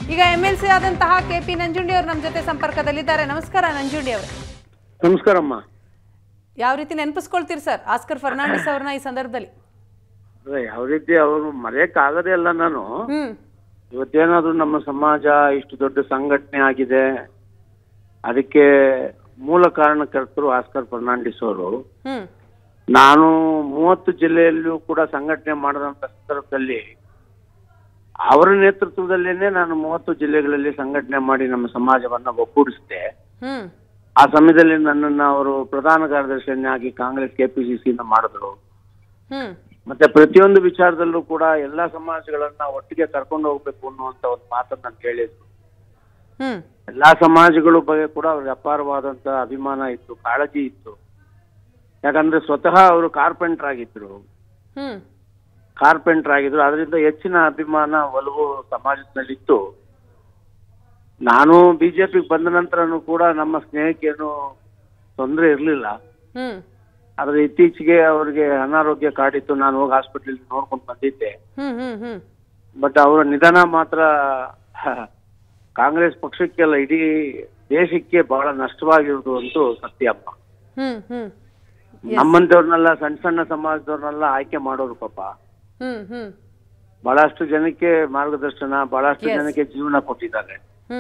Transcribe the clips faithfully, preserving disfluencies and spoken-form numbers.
ಈಗ M L C ಆದಂತಹ K P Nanjundi ಅವರು ನಮ್ಮ ಜೊತೆ ಸಂಪರ್ಕದಲ್ಲಿದ್ದಾರೆ. ನಮಸ್ಕಾರ ನಂಜುಂಡಿ ಅವರೇ. ನಮಸ್ಕಾರಮ್ಮ. ಯಾವ ರೀತಿ ನೆನಪಿಸ್ಕೊಳ್ತೀರಿ ಸರ್ ಆಸ್ಕರ್ ಫರ್ನಾಂಡಿಸ್ ಅವ್ರನ್ನ ಈ ಸಂದರ್ಭದಲ್ಲಿ? ಯಾವ ರೀತಿ ಅವರು ಮರೆಯಕ್ಕಾಗದೇ ಅಲ್ಲ. ನಾನು ಇವತ್ತೇನಾದ್ರೂ ನಮ್ಮ ಸಮಾಜ ಇಷ್ಟು ದೊಡ್ಡ ಸಂಘಟನೆ ಆಗಿದೆ, ಅದಕ್ಕೆ ಮೂಲ ಕಾರಣಕರ್ತರು ಆಸ್ಕರ್ ಫರ್ನಾಂಡಿಸ್ ಅವರು. ನಾನು ಮೂವತ್ತು ಜಿಲ್ಲೆಯಲ್ಲೂ ಕೂಡ ಸಂಘಟನೆ ಮಾಡಿದಂತ ಸಂದರ್ಭದಲ್ಲಿ ಅವರ ನೇತೃತ್ವದಲ್ಲೇನೆ ನಾನು ಮೂವತ್ತು ಜಿಲ್ಲೆಗಳಲ್ಲಿ ಸಂಘಟನೆ ಮಾಡಿ ನಮ್ಮ ಸಮಾಜವನ್ನ ಒಗ್ಗೂಡಿಸಿದೆ. ಆ ಸಮಯದಲ್ಲಿ ನನ್ನನ್ನ ಅವರು ಪ್ರಧಾನ ಕಾರ್ಯದರ್ಶಿಯನ್ನಾಗಿ ಕಾಂಗ್ರೆಸ್ ಕೆಪಿಸಿಸಿ ಮಾಡಿದ್ರು. ಮತ್ತೆ ಪ್ರತಿಯೊಂದು ವಿಚಾರದಲ್ಲೂ ಕೂಡ ಎಲ್ಲಾ ಸಮಾಜಗಳನ್ನ ಒಟ್ಟಿಗೆ ಕರ್ಕೊಂಡು ಹೋಗ್ಬೇಕು ಅನ್ನುವಂತ ಒಂದು ಮಾತನ್ನ ನಾನು ಕೇಳಿದ್ರು. ಎಲ್ಲಾ ಸಮಾಜಗಳ ಬಗ್ಗೆ ಕೂಡ ಅವ್ರಿಗೆ ಅಪಾರವಾದಂತ ಅಭಿಮಾನ ಇತ್ತು, ಕಾಳಜಿ ಇತ್ತು. ಯಾಕಂದ್ರೆ ಸ್ವತಃ ಅವರು ಕಾರ್ಪೆಂಟರ್ ಆಗಿದ್ರು ಕಾರ್ಪೆಂಟರ್ ಆಗಿದ್ರು ಅದರಿಂದ ಹೆಚ್ಚಿನ ಅಭಿಮಾನ ಒಲವು ಸಮಾಜದಲ್ಲಿತ್ತು. ನಾನು ಬಿಜೆಪಿಗೆ ಬಂದ ನಂತರನು ಕೂಡ ನಮ್ಮ ಸ್ನೇಹಕ್ಕೇನು ತೊಂದರೆ ಇರ್ಲಿಲ್ಲ. ಆದ್ರೆ ಇತ್ತೀಚೆಗೆ ಅವ್ರಿಗೆ ಅನಾರೋಗ್ಯ ಕಾಡಿತ್ತು. ನಾನು ಹೋಗಿ ಹಾಸ್ಪಿಟಲ್ ನೋಡ್ಕೊಂಡು ಬಂದಿದ್ದೆ. ಬಟ್ ಅವರ ನಿಧನ ಮಾತ್ರ ಕಾಂಗ್ರೆಸ್ ಪಕ್ಷಕ್ಕೆಲ್ಲ ಇಡೀ ದೇಶಕ್ಕೆ ಬಹಳ ನಷ್ಟವಾಗಿರುವುದು ಅಂತೂ ಸತ್ಯಪ್ಪ. ನಮ್ಮಂತವ್ರನ್ನೆಲ್ಲ ಸಣ್ಣ ಸಣ್ಣ ಸಮಾಜದವ್ರನ್ನೆಲ್ಲ ಆಯ್ಕೆ ಮಾಡೋರು ಪಾಪ. ಬಹಳಷ್ಟು ಜನಕ್ಕೆ ಮಾರ್ಗದರ್ಶನ, ಬಹಳಷ್ಟು ಜನಕ್ಕೆ ಜೀವನ ಕೊಟ್ಟಿದ್ದಾರೆ.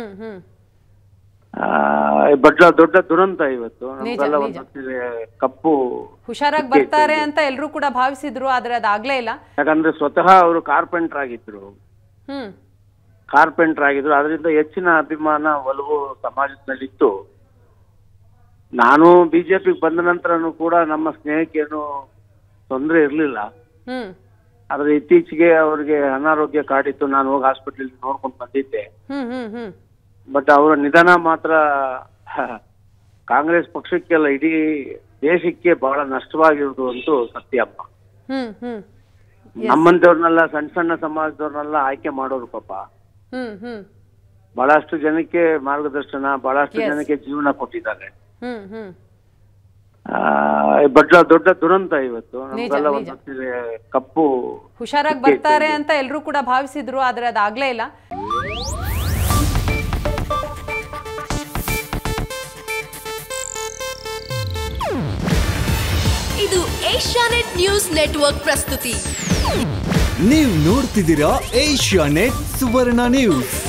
ಬಟ್ ದೊಡ್ಡ ದುರಂತ ಇವತ್ತು ನಮ್ಗೆಲ್ಲ ಒಂದು ಕಪ್ಪು. ಹುಷಾರಾಗಿ ಬರ್ತಾರೆ ಅಂತ ಎಲ್ರು ಕೂಡ ಭಾವಿಸಿದ್ರು, ಆದ್ರೆ ಅದಾಗ್ಲೇ ಇಲ್ಲ. ಯಾಕಂದ್ರೆ ಸ್ವತಃ ಅವರು ಕಾರ್ಪೆಂಟರ್ ಆಗಿದ್ರು ಕಾರ್ಪೆಂಟರ್ ಆಗಿದ್ರು ಅದರಿಂದ ಹೆಚ್ಚಿನ ಅಭಿಮಾನ ಒಲವು ಸಮಾಜದಲ್ಲಿತ್ತು. ನಾನು ಬಿಜೆಪಿಗೆ ಬಂದ ನಂತರನು ಕೂಡ ನಮ್ಮ ಸ್ನೇಹಕ್ಕೇನು ತೊಂದರೆ ಇರ್ಲಿಲ್ಲ. ಆದ್ರೆ ಇತ್ತೀಚೆಗೆ ಅವ್ರಿಗೆ ಅನಾರೋಗ್ಯ ಕಾಡಿತ್ತು. ನಾನು ಹೋಗಿ ಹಾಸ್ಪಿಟಲ್ ನೋಡ್ಕೊಂಡು ಬಂದಿದ್ದೆ. ಬಟ್ ಅವರ ನಿಧನ ಮಾತ್ರ ಕಾಂಗ್ರೆಸ್ ಪಕ್ಷಕ್ಕೆಲ್ಲ ಇಡೀ ದೇಶಕ್ಕೆ ಬಹಳ ನಷ್ಟವಾಗಿರುವುದು ಅಂತೂ ಸತ್ಯಪ್ಪ. ನಮ್ಮಂತವ್ರನ್ನೆಲ್ಲ ಸಣ್ಣ ಸಣ್ಣ ಸಮಾಜದವ್ರನ್ನೆಲ್ಲ ಆಯ್ಕೆ ಮಾಡೋರು ಪಾಪ. ಬಹಳಷ್ಟು ಜನಕ್ಕೆ ಮಾರ್ಗದರ್ಶನ, ಬಹಳಷ್ಟು ಜನಕ್ಕೆ ಜೀವನ ಕೊಟ್ಟಿದ್ದಾರೆ. ಬಟ್ ದೊಡ್ಡ ದುರಂತ ಇವತ್ತು ನಮ್ಗೆಲ್ಲ ಒಂದು ಕಪ್ಪು. ಹುಷಾರಾಗಿ ಬರ್ತಾರೆ ಅಂತ ಎಲ್ರು ಕೂಡ ಭಾವಿಸಿದ್ರು, ಆದ್ರೆ ಅದಾಗ್ಲೇ ಇಲ್ಲ. ಇದು ಏಷ್ಯಾನೆಟ್ ನ್ಯೂಸ್ ನೆಟ್ವರ್ಕ್ ಪ್ರಸ್ತುತಿ. ನೀವು ನೋಡ್ತಿದ್ದೀರಾ ಏಷ್ಯಾನೆಟ್ ಸುವರ್ಣ ನ್ಯೂಸ್.